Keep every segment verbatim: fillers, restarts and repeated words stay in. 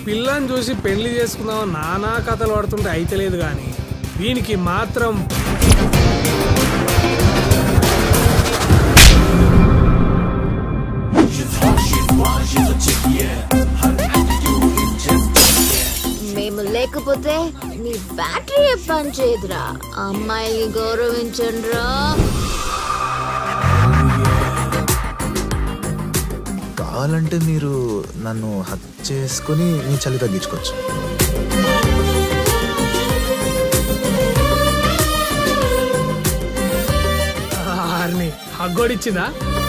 పిల్లని చూసి పెళ్లి చేసుకుందాం నానా కథలు పడుతుంటే అయితలేదు కానీ వీనికి మాత్రం మేము లేకపోతే నీ బ్యాటరీ పని చేయదురా. అమ్మాయిని గౌరవించండిరా. కావాలంటే మీరు నన్ను హక్ చేసుకుని మీ చలి తగ్గించుకోవచ్చు. హగ్గోడిచ్చిందా?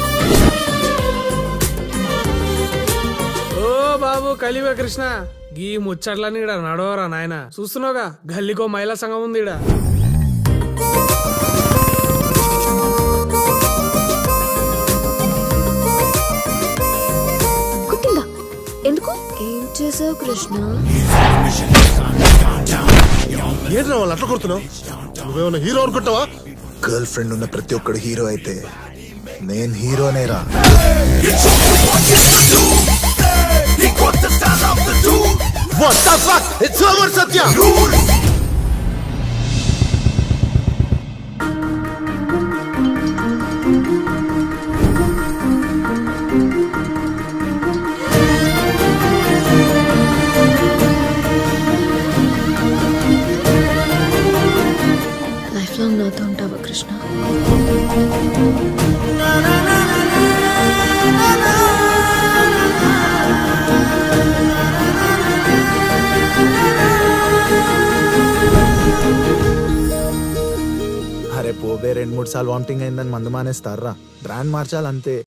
ఓ బాబు కలివ కృష్ణ, గీ ముచ్చట్లని ఇడ నడవరా నాయన. చూస్తున్నావుగా గల్లీకో మహిళా సంఘం ఉంది ఇడ. కుట్టిందా? ఎందుకు? ఏం చేసావు కృష్ణ? ఏంట్రా వాళ్ళు అట్లా కొడుతున్నావు? నువ్వేమన్నా హీరో అనుకుంటావా? గర్ల్ ఫ్రెండ్ ఉన్న ప్రతి ఒక్కడు హీరో అయితే నేను హీరోనేరా. What the fuck? It's over, Satya! Life long నాతో ఉంటావా కృష్ణ? అరే పోబే, రెండు మూడు సార్లు వామిటింగ్ అయిందని మందు మానేస్తారా? బ్రాండ్ మార్చాలంతే.